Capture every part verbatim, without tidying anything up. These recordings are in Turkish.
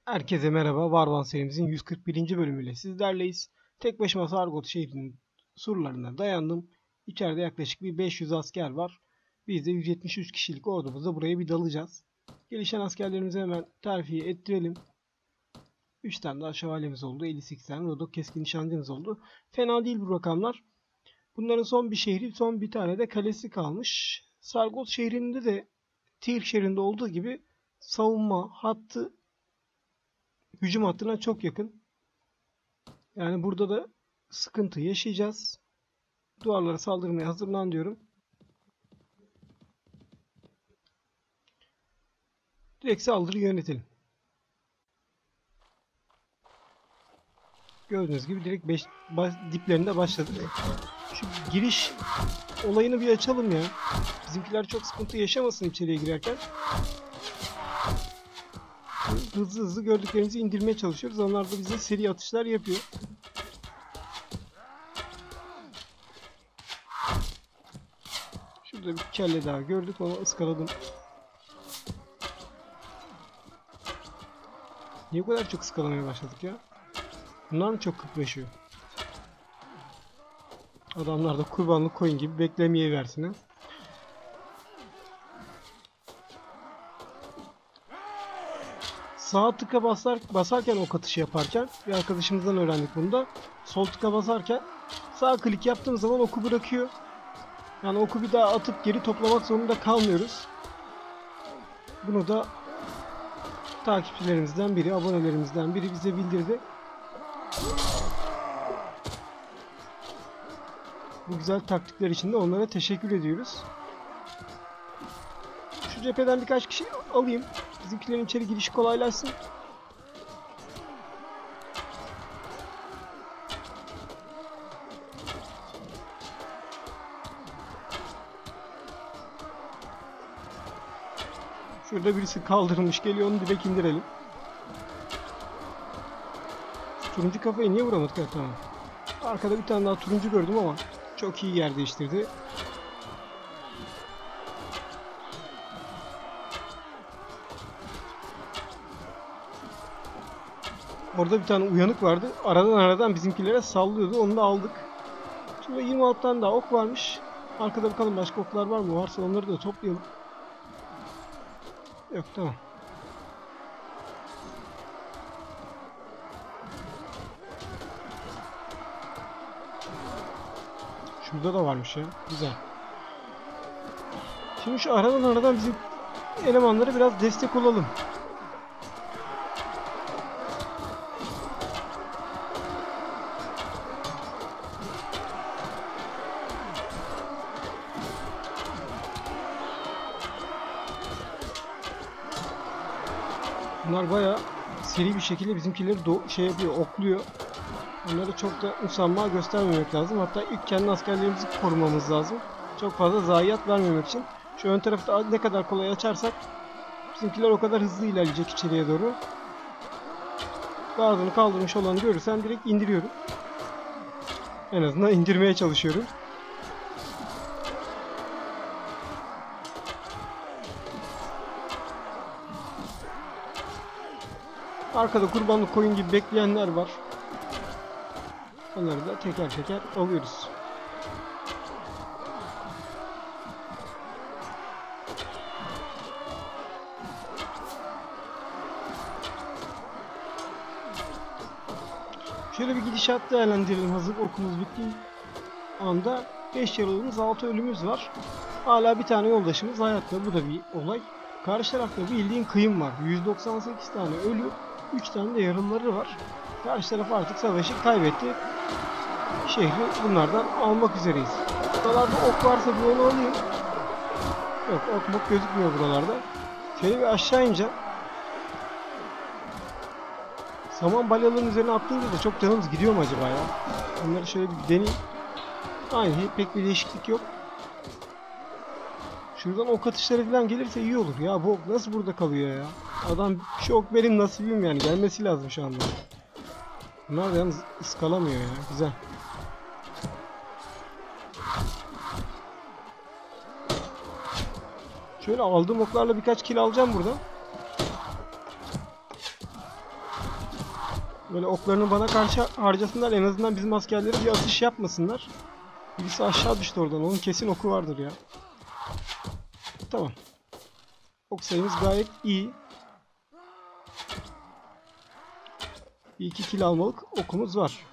Herkese merhaba. Warban serimizin yüz kırk birinci bölümüyle sizlerleyiz. Tek başıma Sargot şehrinin surlarına dayandım. İçeride yaklaşık bir beş yüz asker var. Biz de yüz yetmiş üç kişilik ordumuzla buraya bir dalacağız. Gelişen askerlerimizi hemen terfiye ettirelim. üç tane daha şövalyemiz oldu. elli sekiz tane rodok keskin nişancımız oldu. Fena değil bu rakamlar. Bunların son bir şehri, son bir tane de kalesi kalmış. Sargot şehrinde de Tir şehrinde olduğu gibi savunma hattı hücum hattına çok yakın. Yani burada da sıkıntı yaşayacağız. Duvarlara saldırmaya hazırlan diyorum. Direkt saldırı yönetelim. Gördüğünüz gibi direkt beş, baş, diplerinde başladık. Şu giriş olayını bir açalım ya. Bizimkiler çok sıkıntı yaşamasın içeriye girerken. Hızlı hızlı gördüklerimizi indirmeye çalışıyoruz. Onlar da bize seri atışlar yapıyor. Şurada bir kelle daha gördük. Onu ıskaladım. Niye bu kadar çok ıskalamaya başladık ya? Bunlar mı çok kıpraşıyor? Adamlar da kurbanlık koyun gibi beklemeye versin ha. Sağ tıka basar, basarken ok atışı yaparken bir arkadaşımızdan öğrendik bunu da. Sol tıka basarken sağ klik yaptığımız zaman oku bırakıyor. Yani oku bir daha atıp geri toplamak zorunda kalmıyoruz. Bunu da takipçilerimizden biri, abonelerimizden biri bize bildirdi. Bu güzel taktikler için de onlara teşekkür ediyoruz. Şu cepheden birkaç kişi alayım. Bizimkilerin içeri girişi kolaylaşsın. Şurada birisi kaldırılmış geliyor, onu direkt indirelim. Turuncu kafayı niye vuramadık? Evet, tamam. Arkada bir tane daha turuncu gördüm ama çok iyi yer değiştirdi. Orada bir tane uyanık vardı. Aradan aradan bizimkilere sallıyordu. Onu da aldık. Şimdi yirmi altı tane daha ok varmış. Arkada bakalım başka oklar var mı? Varsa onları da toplayalım. Yok, tamam. Şurada da varmış ya. Güzel. Şimdi şu aradan aradan bizim elemanlara biraz destek olalım. Bunlar bayağı seri bir şekilde bizimkileri şey yapıyor, okluyor. Onları çok da usanma göstermemek lazım. Hatta ilk kendi askerlerimizi korumamız lazım. Çok fazla zayiat vermemek için. Şu ön tarafta ne kadar kolay açarsak bizimkiler o kadar hızlı ilerleyecek içeriye doğru. Gardını kaldırmış olanı görürsem direkt indiriyorum. En azından indirmeye çalışıyorum. Arkada kurbanlık koyun gibi bekleyenler var. Onları da teker teker alıyoruz. Şöyle bir gidişat değerlendirelim hazır okumuz bittiği anda. beş yaralımız, altı ölümümüz var. Hala bir tane yoldaşımız hayatta. Bu da bir olay. Karşı tarafta bildiğin kıyım var. yüz doksan sekiz tane ölü, üç tane de yaralıları var. Karşı taraf artık savaşı kaybetti. Şehri bunlardan almak üzereyiz. Buralarda ok varsa bir onu alayım. Yok, ok mok gözükmüyor buralarda. Şöyle bir aşağı ineceğim. Saman balyalarının üzerine attığımda da çok canımız gidiyor mu acaba ya? Bunları şöyle bir deneyeyim. Aynı, pek bir değişiklik yok. Şuradan ok atışları falan gelirse iyi olur. Ya bu ok nasıl burada kalıyor ya? Adam şu ok benim nasibim yani. Gelmesi lazım şu anda. Bunlar da yalnız ıskalamıyor ya. Güzel. Şöyle aldığım oklarla birkaç kill alacağım buradan. Böyle oklarını bana karşı harcasınlar. En azından bizim askerleri bir atış yapmasınlar. Birisi aşağı düştü oradan. Onun kesin oku vardır ya. Tamam. Ok sayımız gayet iyi. Bir iki kill almalık okumuz var.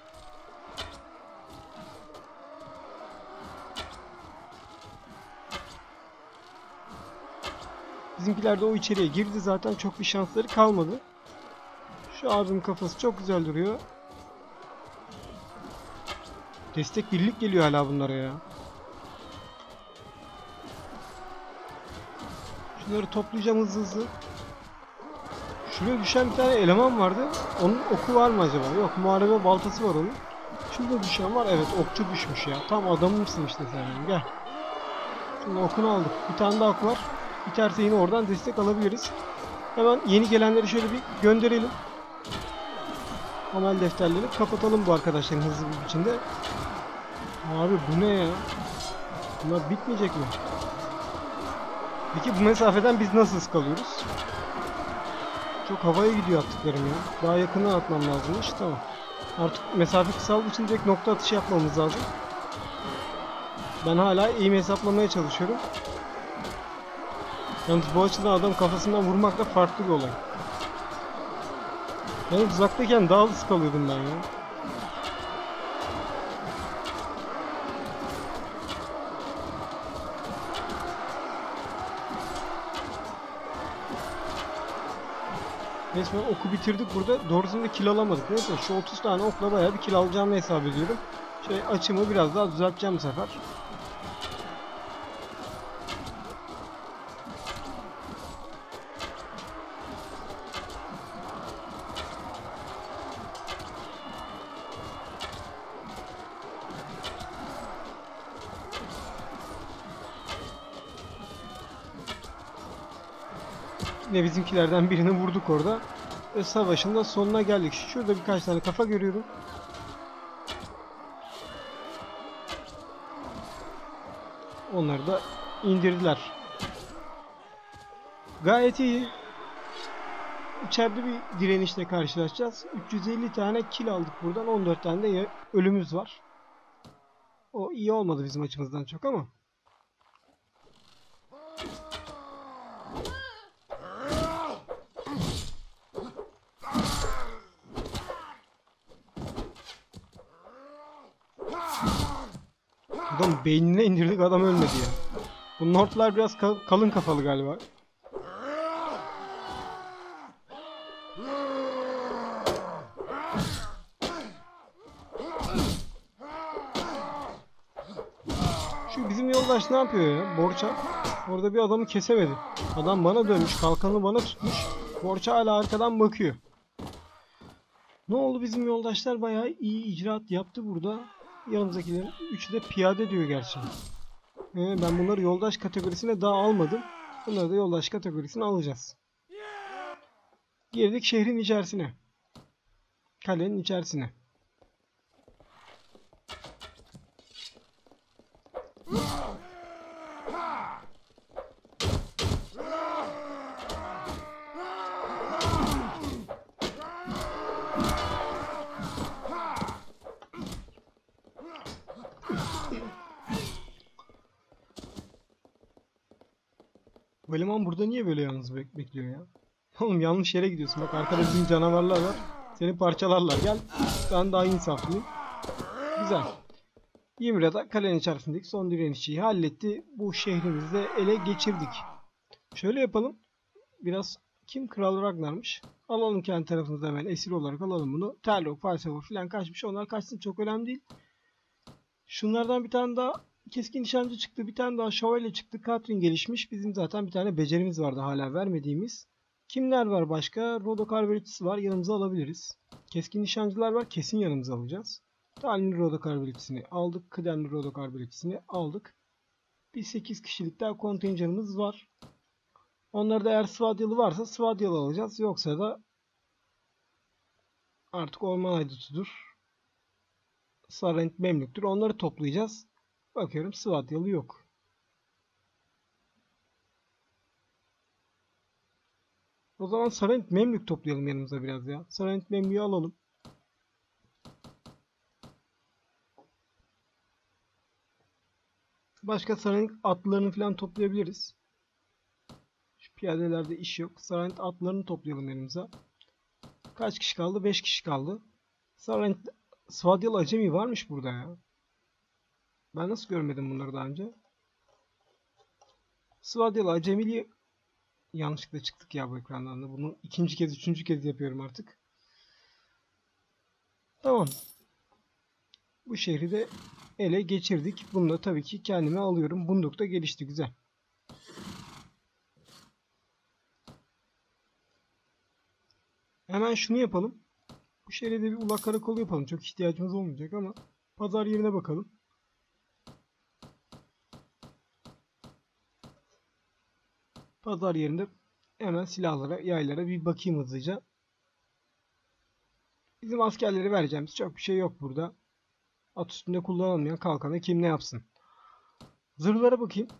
Bizimkiler de o içeriye girdi zaten. Çok bir şansları kalmadı. Şu abimin kafası çok güzel duruyor. Destek birlik geliyor hala bunlara ya. Şunları toplayacağım hızlı hızlı. Şuraya düşen bir tane eleman vardı. Onun oku var mı acaba? Yok, muharebe baltası var onun. Şurada düşen var. Evet, okçu düşmüş ya. Tam adamımsın işte sen. Gel. Şimdi okunu aldık. Bir tane daha ok var. Biterse yine oradan destek alabiliriz. Hemen yeni gelenleri şöyle bir gönderelim. Amel defterlerini kapatalım bu arkadaşların hızlı bir biçimde. Abi bu ne ya? Bunlar bitmeyecek mi? Peki bu mesafeden biz nasıl sıkalıyoruz? Çok havaya gidiyor attıklarım ya. Daha yakından atmam lazımmış. Tamam. Artık mesafe kısaldığı için direkt nokta atışı yapmamız lazım. Ben hala eğim hesaplamaya çalışıyorum. Yalnız bu açıdan adam kafasından vurmak da farklı bir olay. Yani uzaktayken daha hızlı sıkalıyordum ben ya. Resmen oku bitirdik burada. Doğrusunda kill alamadık. Neyse şu otuz tane okla bayağı bir kill alacağımı hesap ediyorum. Şöyle açımı biraz daha düzelteceğim bu sefer. Yine bizimkilerden birini vurduk orada. Ve savaşın da sonuna geldik. Şurada birkaç tane kafa görüyorum. Onları da indirdiler. Gayet iyi. İçeride bir direnişle karşılaşacağız. üç yüz elli tane kill aldık buradan. on dört tane de ölümümüz var. O iyi olmadı bizim açımızdan çok ama. Adam beynine indirdik, adam ölmedi ya. Bu North'lar biraz kalın kafalı galiba. Şu bizim yoldaş ne yapıyor ya? Borça orada bir adamı kesemedi. Adam bana dönmüş, kalkanı bana tutmuş. Borça hala arkadan bakıyor. Ne oldu, bizim yoldaşlar bayağı iyi icraat yaptı burada. Yanımızdakilerin üçü de piyade diyor gerçi. Ee, ben bunları yoldaş kategorisine daha almadım. Bunları da yoldaş kategorisine alacağız. Girdik şehrin içerisine. Kalenin içerisine. Bu eleman burada niye böyle yalnız bek bekliyor ya? Oğlum yanlış yere gidiyorsun. Bak arkada bizim canavarlar var. Seni parçalarlar. Gel. Ben daha insaflıyım. Güzel. Ymra'da kalenin içerisindeki son direnişçiyi halletti. Bu şehrimizi de ele geçirdik. Şöyle yapalım. Biraz kim? Kral Ragnar'mış. Alalım kendi tarafımızda, hemen esir olarak alalım bunu. Terlok, Falsafor falan kaçmış. Onlar kaçsın, çok önemli değil. Şunlardan bir tane daha keskin nişancı çıktı. Bir tane daha şövalye çıktı. Katrin gelişmiş. Bizim zaten bir tane becerimiz vardı hala vermediğimiz. Kimler var başka? Rodokar Veritisi var. Yanımıza alabiliriz. Keskin nişancılar var. Kesin yanımıza alacağız. Talinli Rodokar Veritisini aldık. Kıdemli Rodokar Veritisini aldık. Bir sekiz kişilik daha kontenjanımız var. Onları da eğer Svadyalı varsa Svadyalı alacağız. Yoksa da artık orman haydutudur. Sarent Memlük'tür. Onları toplayacağız. Bakıyorum Svadyalı yok. O zaman Sarent Memlük toplayalım yanımıza biraz ya. Sarent Memlük'ü alalım. Başka sarayın atlarını falan toplayabiliriz. Şu piyadelerde iş yok. Sarayın atlarını toplayalım elimize. Kaç kişi kaldı? beş kişi kaldı. Sarayın Svadyalı Acemi varmış burada ya. Ben nasıl görmedim bunları daha önce? Svadyalı Acemili yanlışlıkla çıktık ya bu ekrandan da. Bunu ikinci kez, üçüncü kez yapıyorum artık. Tamam. Bu şehri de ele geçirdik. Bunu da tabii ki kendime alıyorum. Bunduk da gelişti. Güzel. Hemen şunu yapalım. Bu şehre de bir ulak karakolu yapalım. Çok ihtiyacımız olmayacak ama pazar yerine bakalım. Pazar yerinde hemen silahlara, yaylara bir bakayım hızlıca. Bizim askerleri vereceğimiz çok bir şey yok burada. At üstünde kullanılmayan kalkanı kim ne yapsın? Zırhlara bakayım.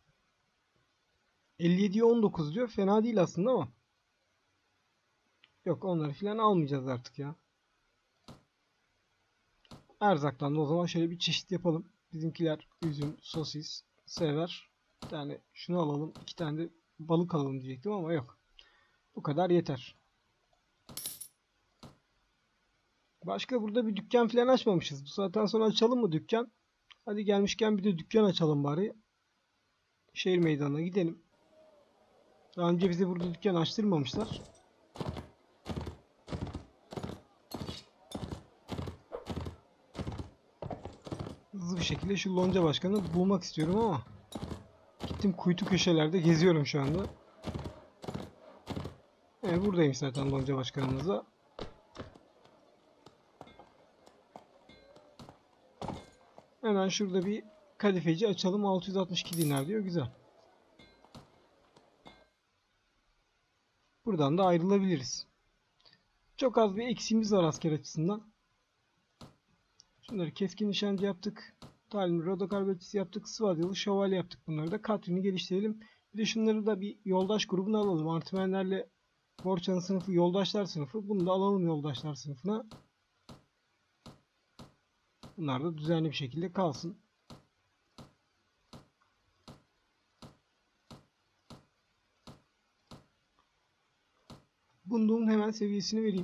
elli yediye on dokuz diyor. Fena değil aslında ama. Yok, onları filan almayacağız artık ya. Erzaktan da o zaman şöyle bir çeşit yapalım. Bizimkiler üzüm, sosis sever. Bir tane şunu alalım. iki tane de balık alalım diyecektim ama yok. Bu kadar yeter. Başka burada bir dükkan falan açmamışız. Bu saatten sonra açalım mı dükkan? Hadi gelmişken bir de dükkan açalım bari. Şehir meydanına gidelim. Daha önce bize burada dükkan açtırmamışlar. Hızlı bir şekilde şu lonca başkanı bulmak istiyorum ama gittim kuytu köşelerde geziyorum şu anda. Evet, buradayım zaten lonca başkanımızla. Hemen şurada bir kadifeci açalım. altı yüz altmış iki dinar diyor. Güzel. Buradan da ayrılabiliriz. Çok az bir eksiğimiz var asker açısından. Şunları keskin nişancı yaptık. Talim rodokar bölgesi yaptık. Svadyalı şövalye yaptık. Bunları da Katrin'i geliştirelim. Bir de şunları da bir yoldaş grubuna alalım. Artmenlerle Borçan'ın sınıfı yoldaşlar sınıfı. Bunu da alalım yoldaşlar sınıfına. Bunlar da düzenli bir şekilde kalsın. Bunun hemen seviyesini vereyim.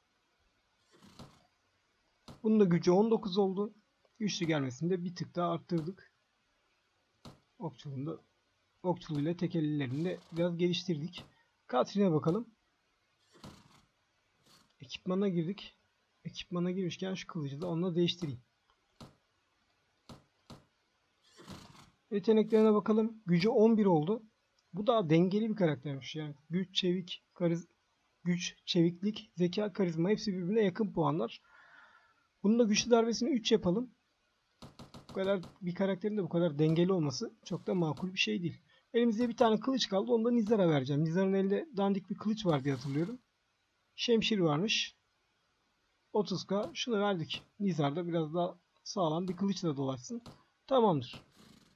Bunun da gücü on dokuz oldu. Güçlü gelmesini de bir tık daha arttırdık. Okçuluğunda, okçuluğuyla tekellilerini de biraz geliştirdik. Katrin'e bakalım. Ekipmana girdik. Ekipmana girmişken şu kılıcı da onunla değiştireyim. Yeteneklerine bakalım. Gücü on bir oldu. Bu da dengeli bir karaktermiş. Yani güç, çevik, kariz güç, çeviklik, zeka, karizma hepsi birbirine yakın puanlar. Bunun da güçlü darbesini üç yapalım. Bu kadar bir karakterin de bu kadar dengeli olması çok da makul bir şey değil. Elimizde bir tane kılıç kaldı. Onu da Nizar'a vereceğim. Nizar'ın elinde dandik bir kılıç var diye hatırlıyorum. Şemşir varmış. otuz K. Şunu verdik. Nizar'da biraz daha sağlam bir kılıçla dolaşsın. Tamamdır.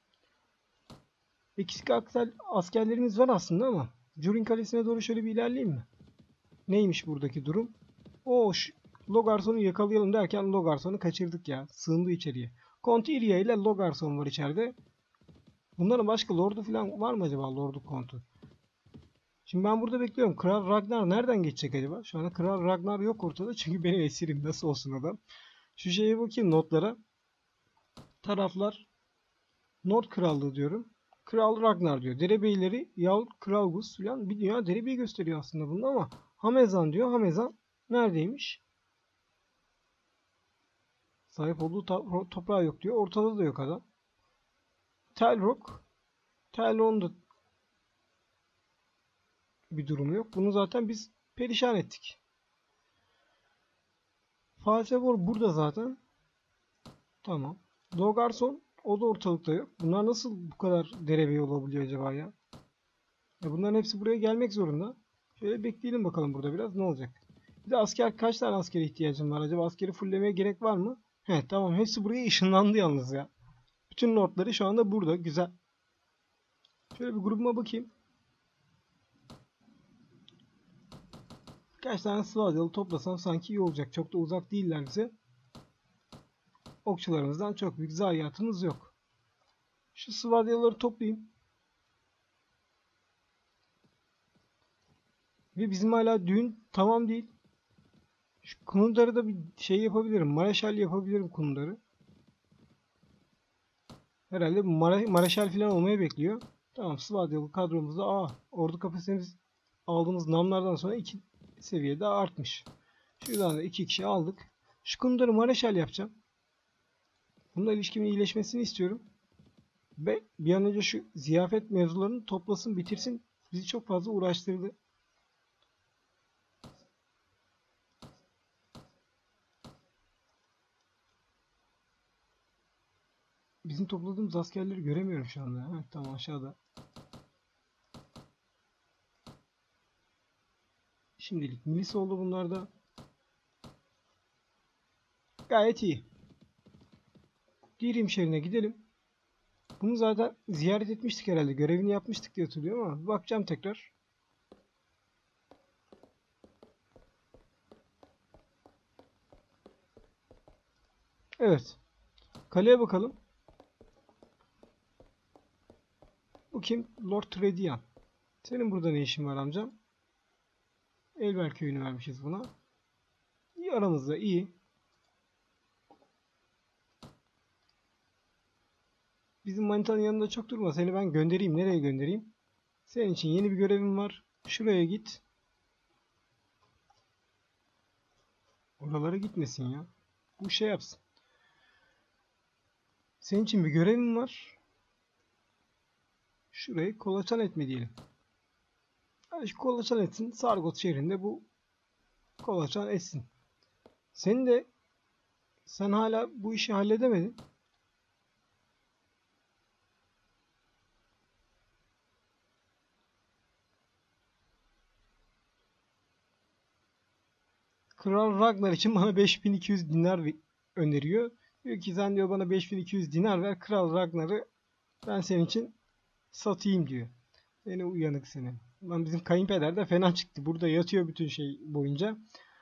Eksik askerlerimiz var aslında ama Curin Kalesi'ne doğru şöyle bir ilerleyeyim mi? Neymiş buradaki durum? O Logarson'u yakalayalım derken Logarson'u kaçırdık ya. Sığındı içeriye. Kont Iria ile Logarson var içeride. Bunların başka lordu falan var mı acaba, lordu kontu? Şimdi ben burada bekliyorum. Kral Ragnar nereden geçecek acaba? Şu anda Kral Ragnar yok ortada çünkü benim esirim, nasıl olsun adam. Şu şeye bakayım, notlara. Taraflar Nord Krallığı diyorum. Kral Ragnar diyor. Derebeyleri Yaul Kralgus falan bir dünya derebeyi gösteriyor aslında bunda ama Hamezan diyor. Hamezan neredeymiş? Sahip olduğu toprağı yok diyor. Ortada da yok adam. Telrock. Telrock'un da bir durumu yok. Bunu zaten biz perişan ettik. Falsevor burada zaten. Tamam. Logarson o da ortalıkta yok. Bunlar nasıl bu kadar derebey olabiliyor acaba ya? ya? Bunların hepsi buraya gelmek zorunda. Şöyle bekleyelim bakalım burada biraz ne olacak. Bir de asker, kaç tane askere ihtiyacım var acaba? Askeri fulllemeye gerek var mı? He tamam, hepsi buraya ışınlandı yalnız ya. Bütün notları şu anda burada. Güzel. Şöyle bir grubuma bakayım. Kaç tane Svadyalı toplasam sanki iyi olacak. Çok da uzak değiller bize. Okçularımızdan çok büyük zayiatımız yok. Şu Svadyalıları toplayayım. Ve bizim hala düğün tamam değil. Şu Kunundar'ı da bir şey yapabilirim. Mareşal yapabilirim Kunundar'ı. Herhalde Mara Mareşal falan olmayı bekliyor. Tamam, Svadyalı kadromuzda aa, ordu kapasitemiz aldığımız namlardan sonra iki seviyede artmış. Şuradan da iki kişi aldık. Şu Kunundar'ı Mareşal yapacağım. Bununla ilişkimin iyileşmesini istiyorum. Ve bir an önce şu ziyafet mevzularını toplasın, bitirsin. Bizi çok fazla uğraştırdı. Bizim topladığımız askerleri göremiyorum şu anda. Ha, tamam, aşağıda. Şimdilik milis oldu bunlarda. Gayet iyi. Dirim şehrine gidelim. Bunu zaten ziyaret etmiştik herhalde. Görevini yapmıştık diye hatırlıyorum ama bakacağım tekrar. Evet. Kaleye bakalım. Bu kim? Lord Tredian. Senin burada ne işin var amcam? Elber köyünü vermişiz buna. İyi, aramızda iyi. Bizim manitanın yanında çok durma. Seni ben göndereyim. Nereye göndereyim? Senin için yeni bir görevim var. Şuraya git. Oralara gitmesin ya. Bu şey yapsın. Senin için bir görevim var. Şurayı kolaçan etme diyelim. Hadi şu kolaçan etsin. Sargot şehrinde bu kolaçan etsin. Senin de sen hala bu işi halledemedin. Kral Ragnar için bana beş bin iki yüz dinar öneriyor. Diyor ki sen diyor bana beş bin iki yüz dinar ver. Kral Ragnar'ı ben senin için satayım diyor. Seni uyanık seni. Lan bizim kayınpeder de fena çıktı. Burada yatıyor bütün şey boyunca.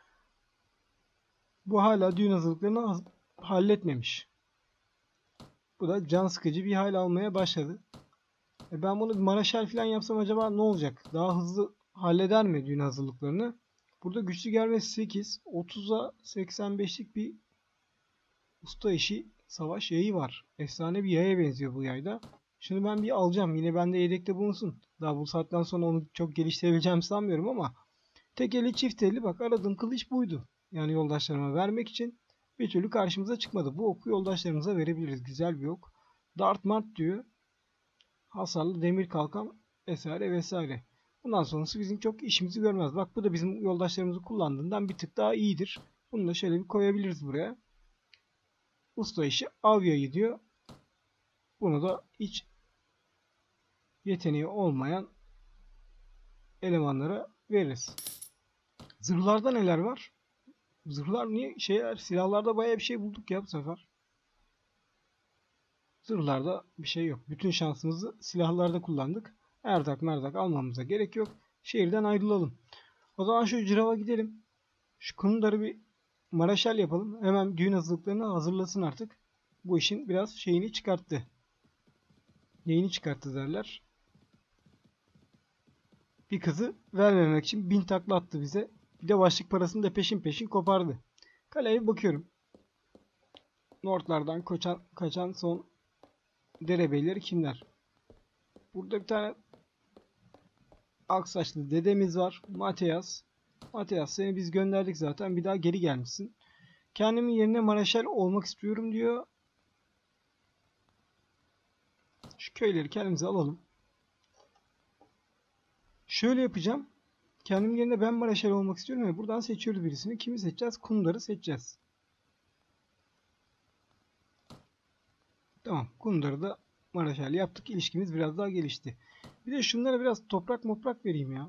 Bu hala düğün hazırlıklarını halletmemiş. Bu da can sıkıcı bir hal almaya başladı. E ben bunu bir Maraşal falan yapsam acaba ne olacak? Daha hızlı halleder mi düğün hazırlıklarını? Burada güçlü gelmesi sekiz. otuza seksen beşlik bir usta işi savaş yayı var. Efsane bir yaya benziyor bu yayda. Şunu ben bir alacağım. Yine bende yedekte bulunsun. Daha bu saatten sonra onu çok geliştirebileceğimi sanmıyorum ama tek eli çift eli, bak aradığım kılıç buydu. Yani yoldaşlarıma vermek için bir türlü karşımıza çıkmadı. Bu oku yoldaşlarımıza verebiliriz. Güzel bir ok. Dart mart diyor. Hasarlı demir kalkan vesaire vesaire. Bundan sonrası bizim çok işimizi görmez. Bak bu da bizim yoldaşlarımızı kullandığından bir tık daha iyidir. Bunu da şöyle bir koyabiliriz buraya. Usta işi av yayı diyor. Bunu da hiç yeteneği olmayan elemanlara veririz. Zırhlarda neler var? Zırhlar niye şeyler, silahlarda bayağı bir şey bulduk ya bu sefer. Zırhlarda bir şey yok. Bütün şansımızı silahlarda kullandık. Erdak merdak almamıza gerek yok. Şehirden ayrılalım. O zaman şu Cırava gidelim. Şu Kunundar'ı bir Maraşal yapalım. Hemen düğün hazırlıklarını hazırlasın artık. Bu işin biraz şeyini çıkarttı. Neyini çıkarttı derler. Bir kızı vermemek için bin takla attı bize. Bir de başlık parasını da peşin peşin kopardı. Kaleye bakıyorum. Northlardan kaçan, kaçan son derebeyleri kimler? Burada bir tane aksaçlı dedemiz var. Mateas. Mateas seni biz gönderdik zaten. Bir daha geri gelmişsin. Kendimin yerine Maraşal olmak istiyorum diyor. Şu köyleri kendimize alalım. Şöyle yapacağım. Kendim yerine ben Maraşal olmak istiyorum ya. Buradan seçiyoruz birisini. Kimi seçeceğiz? Kundar'ı seçeceğiz. Tamam. Kundar'ı da Maraşal yaptık. İlişkimiz biraz daha gelişti. Bir de şunlara biraz toprak moprak vereyim ya.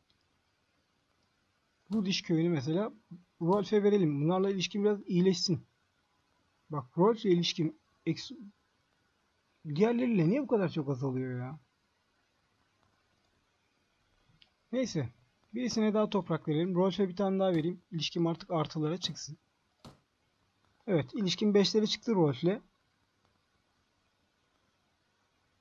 Rudiş köyünü mesela Rolf'e verelim. Bunlarla ilişkim biraz iyileşsin. Bak Rolf'le ilişkim diğerleriyle niye bu kadar çok azalıyor ya? Neyse. Birisine daha toprak verelim. Rolf'e bir tane daha vereyim. İlişkim artık artılara çıksın. Evet. İlişkim beşlere çıktı Rolf'le.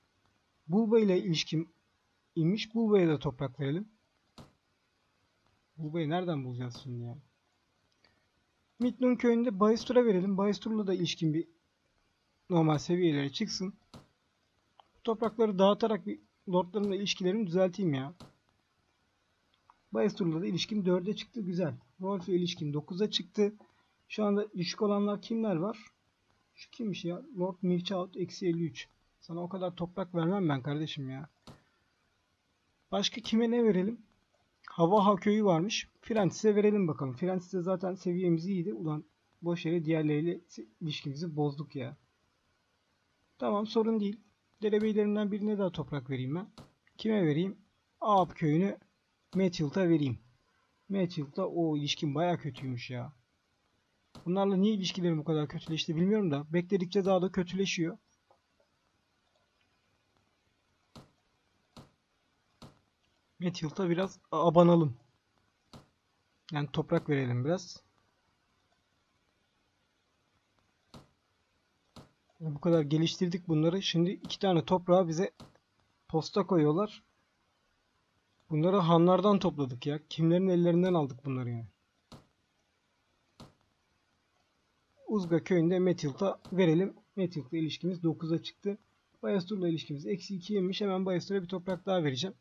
Bulba ile ilişkim inmiş. Bulba'ya da toprak verelim. Bulba'yı nereden bulacağız şimdi ya? Midlund köyünde Bayestur'a verelim. Bayestur'la da ilişkin bir normal seviyelere çıksın. Toprakları dağıtarak bir lordlarımla ilişkilerimi düzelteyim ya. Bayestur'la da ilişkim dörde çıktı. Güzel. Rolf'le ilişkim dokuza çıktı. Şu anda düşük olanlar kimler var? Şu kimmiş ya? Lord Milchout eksi elli üç. Sana o kadar toprak vermem ben kardeşim ya. Başka kime ne verelim? Havaha köyü varmış. Francis'e verelim bakalım. Francis'e zaten seviyemiz iyiydi. Ulan boş yere diğerleriyle ilişkimizi bozduk ya. Tamam, sorun değil. Derebeylerimden birine daha toprak vereyim ben. Kime vereyim? Aap köyünü Mathild'a vereyim. Mathild'da o ilişkin baya kötüymüş ya. Bunlarla niye ilişkilerim bu kadar kötüleşti bilmiyorum da bekledikçe daha da kötüleşiyor. Mathild'a biraz abanalım. Yani toprak verelim biraz. Bu kadar geliştirdik bunları. Şimdi iki tane toprağı bize posta koyuyorlar. Bunları hanlardan topladık ya. Kimlerin ellerinden aldık bunları yani. Uzga köyünde Mathild'a verelim. Mathild'la ilişkimiz dokuza çıktı. Bayastur'la ilişkimiz eksi ikiymiş. Hemen Bayastur'a bir toprak daha vereceğim.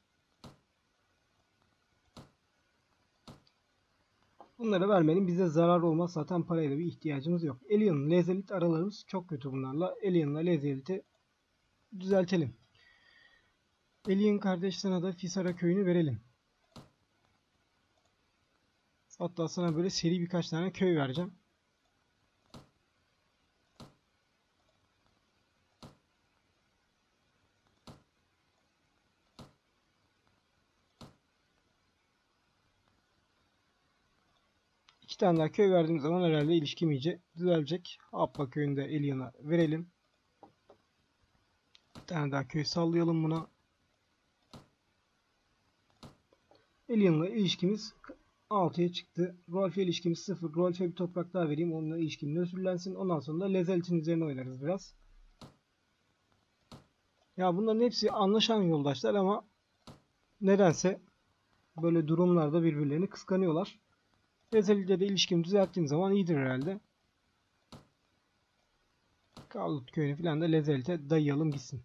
Bunlara vermenin bize zararı olmaz. Zaten parayla bir ihtiyacımız yok. Alien, Lezelit aralarımız çok kötü bunlarla. Alien'la Lezelit'i düzeltelim. Alien kardeş, sana da Fisara köyünü verelim. Hatta sana böyle seri birkaç tane köy vereceğim. İki tane daha köy verdiğim zaman herhalde ilişkim iyice düzelecek. Abba köyünde Alien'a verelim. Bir tane daha köy sallayalım buna. Alien'la ilişkimiz altıya çıktı. Rolf'e ilişkimiz sıfır. Rolf'e bir toprak daha vereyim. Onunla ilişkim nötrlensin. Ondan sonra da Lezelt'in üzerine oynarız biraz. Ya bunların hepsi anlaşan yoldaşlar ama nedense böyle durumlarda birbirlerini kıskanıyorlar. Lezelt'le de ilişkimi düzelttiğim zaman iyidir herhalde. Kavlut köyünü falan da Lezelt'e dayayalım gitsin.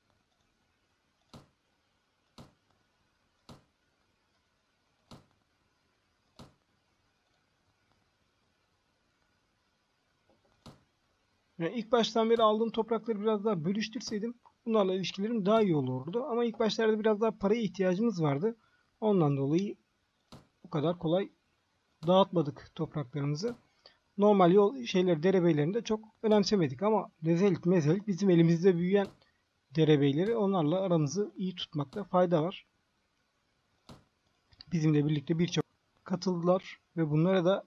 Yani ilk baştan beri aldığım toprakları biraz daha bölüştürseydim bunlarla ilişkilerim daha iyi olurdu. Ama ilk başlarda biraz daha paraya ihtiyacımız vardı. Ondan dolayı bu kadar kolay dağıtmadık topraklarımızı. Normal yol şeyleri, derebeylerini de çok önemsemedik ama Lezelit, Mezelit bizim elimizde büyüyen derebeyleri, onlarla aramızı iyi tutmakta fayda var. Bizimle birlikte birçok katıldılar ve bunlara da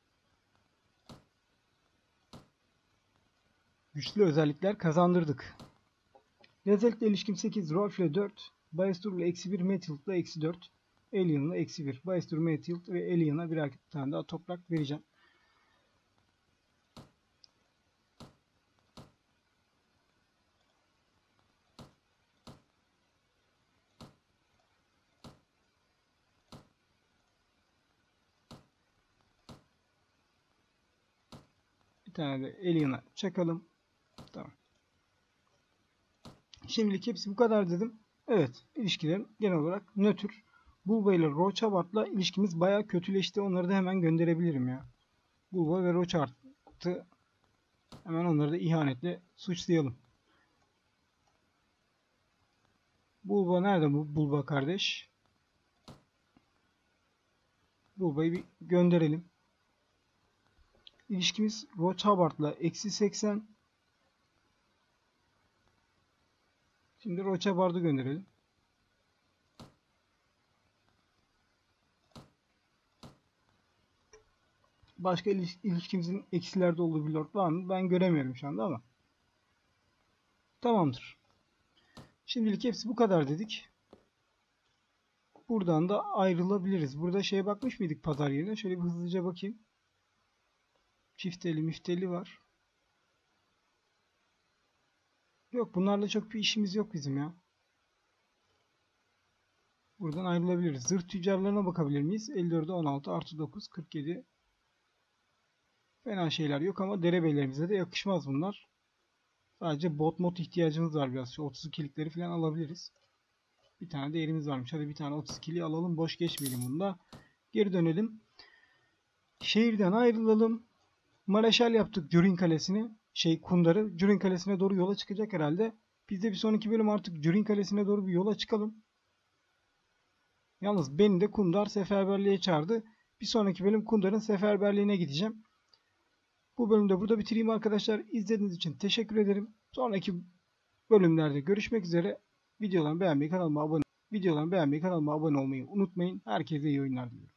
güçlü özellikler kazandırdık. Lezelit'le ilişkim sekiz, Rolf'le dört, Bayestur'la eksi bir, Mathild'la eksi dört, Alien'la eksi bir. Bayestur, Mathild ve Alien'a birer tane daha toprak vereceğim. Bir tane de Alien'a çakalım. Tamam. Şimdilik hepsi bu kadar dedim. Evet, ilişkilerim genel olarak nötr. Bulba ile Rochabart'la ilişkimiz bayağı kötüleşti. Onları da hemen gönderebilirim ya. Bulba ve Rochabart'ı hemen onları da ihanetle suçlayalım. Bulba nerede bu Bulba kardeş? Bulba'yı bir gönderelim. İlişkimiz Rochabart'la eksi seksen. Şimdi Rochabart'ı gönderelim. Başka ilişkimizin eksilerde olduğu bir lord var mı? Ben göremiyorum şu anda ama. Tamamdır. Şimdilik hepsi bu kadar dedik. Buradan da ayrılabiliriz. Burada şeye bakmış mıydık pazar yerine? Şöyle bir hızlıca bakayım. Çifteli müfteli var. Yok, bunlarla çok bir işimiz yok bizim ya. buradan ayrılabiliriz. Zırh tüccarlarına bakabilir miyiz? elli dörde on altı artı dokuz kırk yedi. Fena şeyler yok ama derebeylerimize de yakışmaz bunlar. Sadece bot mod ihtiyacımız var biraz. Şu otuz ikilikleri falan alabiliriz. Bir tane de yerimiz varmış. Hadi bir tane otuz ikili alalım. Boş geçmeyelim bunda. Geri dönelim. Şehirden ayrılalım. Mareşal yaptık Cürün Kalesi'ni. Şey Kundar'ı. Cürün Kalesi'ne doğru yola çıkacak herhalde. Biz de bir sonraki bölüm artık Cürün Kalesi'ne doğru bir yola çıkalım. Yalnız beni de Kundar seferberliğe çağırdı. Bir sonraki bölüm Kundar'ın seferberliğine gideceğim. Bu bölümde burada bitireyim arkadaşlar. İzlediğiniz için teşekkür ederim. Sonraki bölümlerde görüşmek üzere. Videolarımı beğenmeyi, kanalıma abone, videolarımı beğenmeyi, kanalıma abone olmayı unutmayın. Herkese iyi oyunlar diliyorum.